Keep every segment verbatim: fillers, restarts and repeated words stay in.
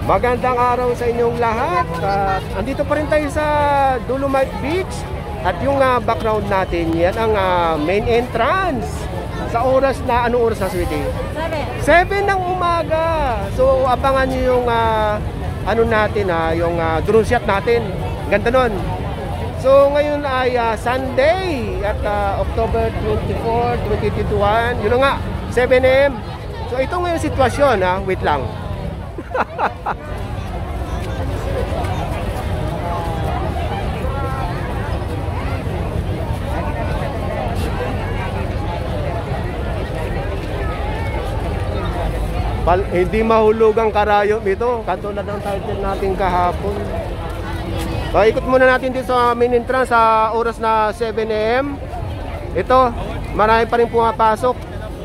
Magandang araw sa inyong lahat. At andito pa rin tayo sa Dolomite Beach. At yung uh, background natin, yan ang uh, main entrance. Sa oras na, anong oras na, sweetie? seven ng umaga. So abangan nyo yung uh, ano natin, uh, yung uh, drone shot natin. Ganda nun. So ngayon ay uh, Sunday at uh, October twenty-fourth, twenty twenty-one. Yun nga, seven A M So ito ngayon sitwasyon, ha? Wait lang. Pal, hindi mahulog ang karayom ito, katulad ng title natin kahapon. So ikot muna natin dito sa main entrance sa oras na seven A M Ito, marami pa rin pumapasok.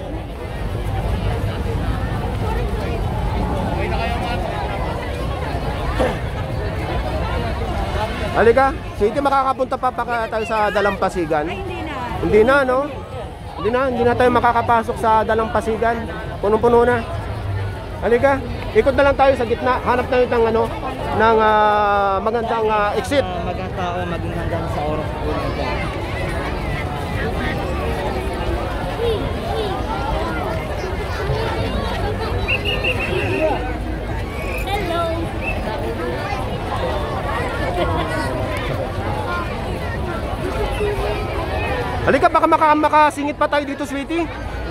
Halika, so hindi makakapunta pa pa tayo sa Dalampasigan. Ay, hindi na. Hindi na, no? Hindi na, hindi na tayo makakapasok sa Dalampasigan. Punong-puno na. Halika, ikot na lang tayo sa gitna. Hanap tayo ng ano, ng uh, magandang uh, exit. Uh, magandang tao maging hanggang sa oras po nito. Hello. Halika, baka maka makasingit pa tayo dito, sweetie.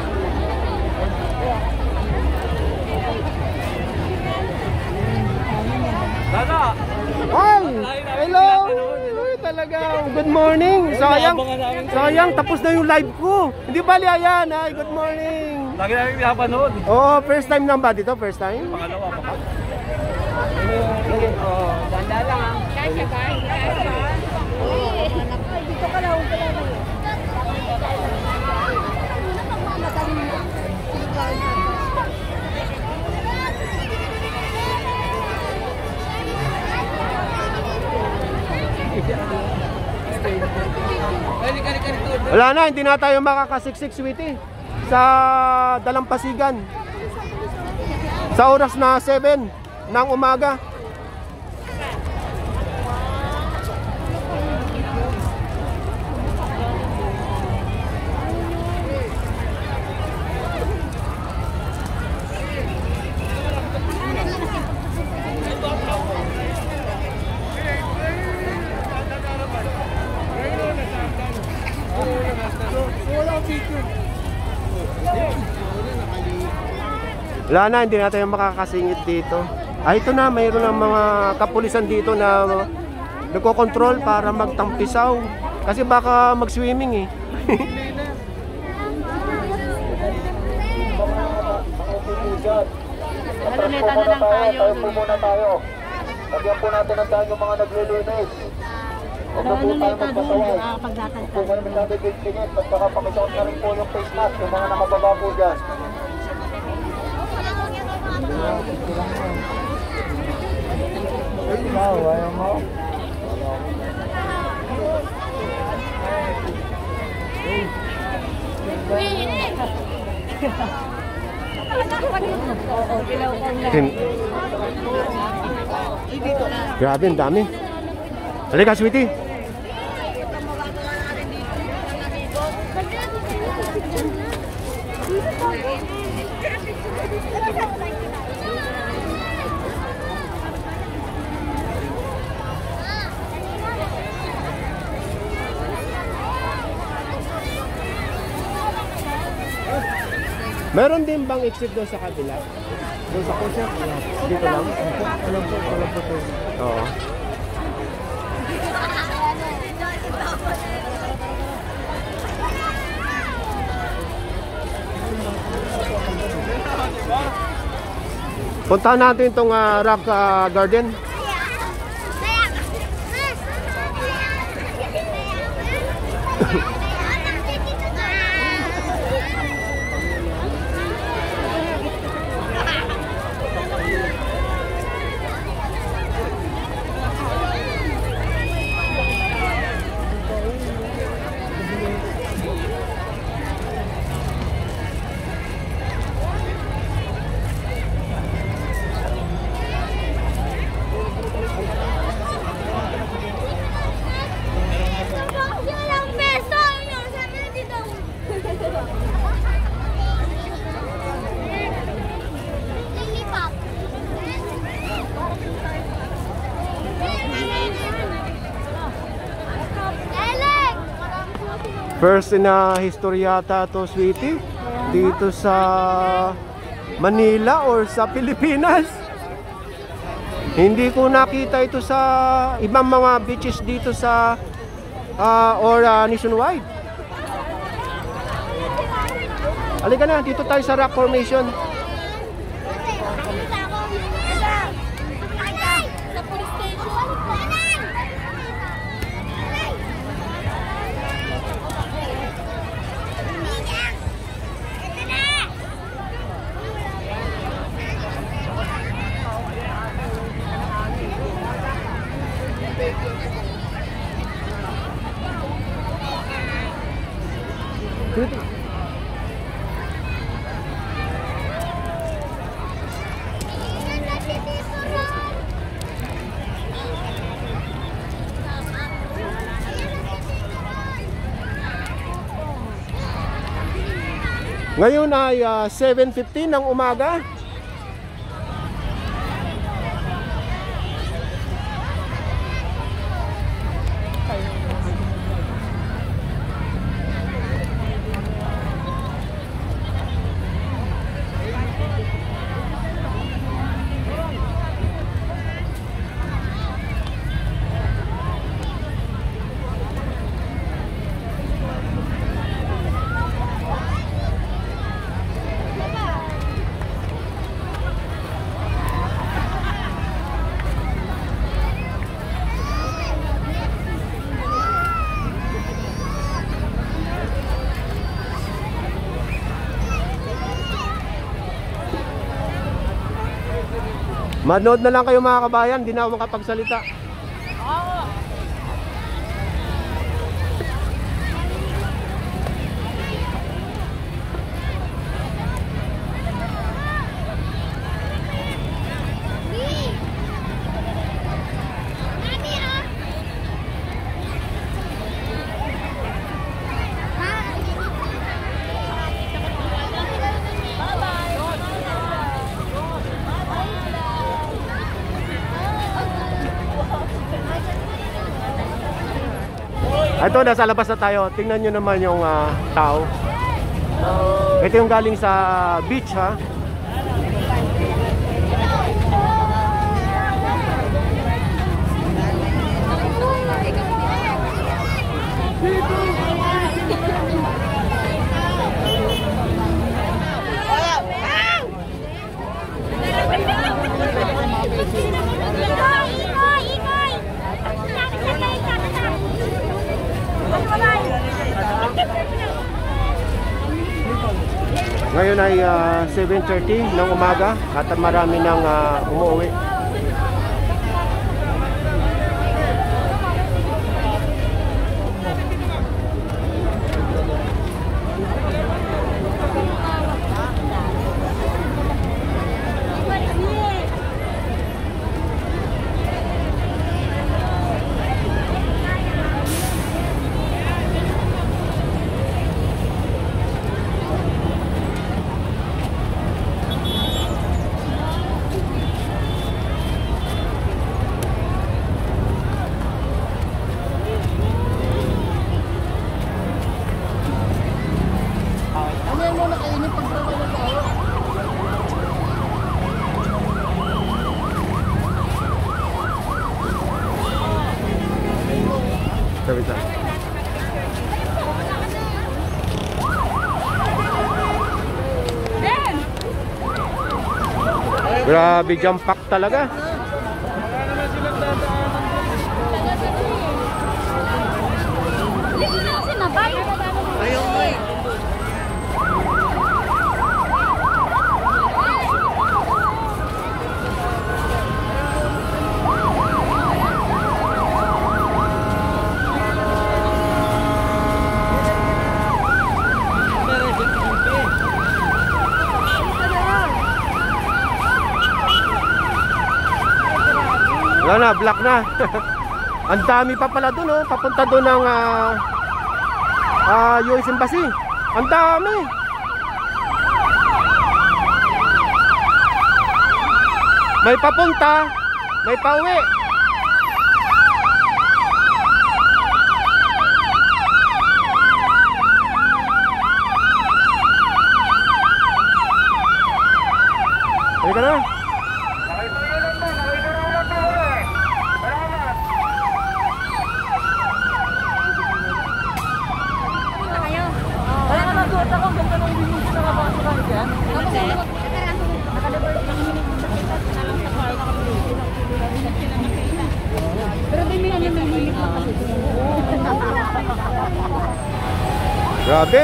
Dada! Ay! Hello! Ay, talaga. Good morning. Sayang, sayang, tapos na yung live ko. Hindi bali, ayan. Ay, good morning. Lagi namin pinapanood. Oo, first time lang ba dito? First time? Pangalawa pa ka. Oo, ganda lang ha. Kasya ba? Kasya. Dito ka lang. Wala na, hindi na tayo makakasiksik, sweetie, sa Dalampasigan sa oras na seven ng umaga. Wala na, hindi na tayo makakasingit dito. Ah, ito na, mayroon ng mga kapulisan dito na nagko-control para magtampisaw. Kasi baka mag-swimming eh. Haluneta na lang tayo. Tayo po muna tayo. Lagyan po natin ang dahil yung mga naglilinis. Huwag na po tayo magpasaway. Kung ano masyado bigtingin, pagkakapakisuot na rin po yung face mask, yung mga nakababa po dyan. Ikaw, ayaw mo? Grabe, ang dami. Halika, sweetie. Meron din bang exit doon sa kabila? Doon sa kusya? Dito lang? Alam po, alam po po. Oo. Puntahan natin itong uh, rock uh, garden. First in a history yata to, sweetie. Dito sa Manila or sa Pilipinas. Hindi ko nakita ito sa ibang mga beaches dito sa uh, or uh, nationwide. Halika na, dito tayo sa rock formation. Sa police station. Ngayon ay uh, seven fifteen ng umaga. Manood na lang kayo mga kabayan, hindi na ako makapagsalita. Ito, nasa labas na tayo. Tingnan nyo naman yung uh, tao. Ito yung galing sa beach, ha. Ngayon ay uh, seven thirty ng umaga at marami nang uh, umuwi. Grabe, jam pack talaga. Wala na, black na. Ang dami pa pala doon, oh. Papunta doon ng uh, uh, U S Embassy. Ang dami. May papunta, may pauwi. Halika na. Wala ka nasuot ako, ganda ng bilis na kabasa ka yan. Pero di may ano nalilig pa kasi. Grabe.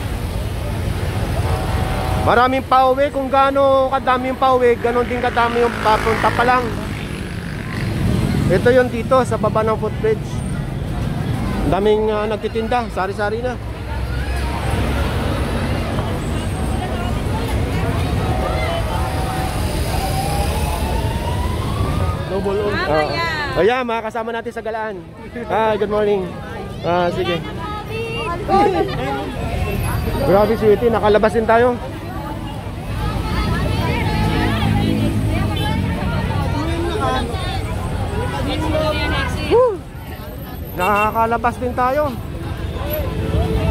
Maraming pauwi. Kung gaano kadami yung pauwi, ganon din kadami yung papunta pa lang. Ito yung dito sa baba ng footbridge. Daming uh, nagtitinda, sari-sari na. Double on. Uh, ayan, mga kasama natin sa galaan. Ah, good morning. Ah, sige. Grabe, sweetie, nakalabas din tayo. Woo! Nakakalabas din tayo.